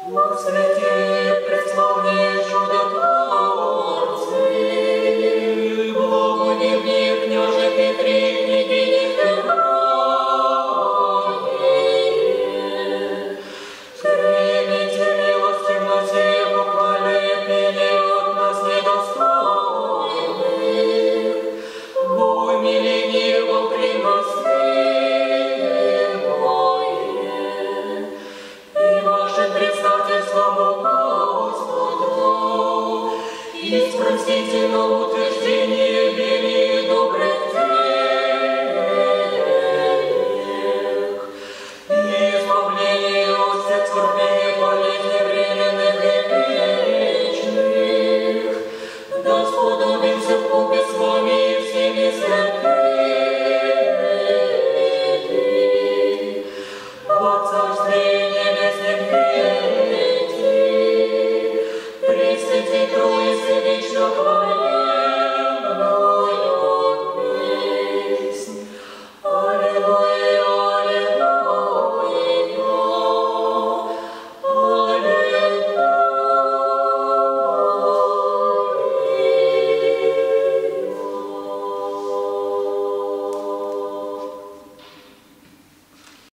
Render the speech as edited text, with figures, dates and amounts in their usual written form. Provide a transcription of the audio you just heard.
Во свете преславнее чудотворцы, благонемни, княже Петре, княгини Хероне, примите милости на сие похвальное пение от нас недостойных, во умилении во приносимое, и ваше предстательством у Господа, и спросите на утверждение вере и добрых делах, и избавление от всех скорбей, болезней временных и вечных, да сподобимся вкупе с вами и всеми святыми во Царстве Небесном веки, Пресвятой Троицы вечно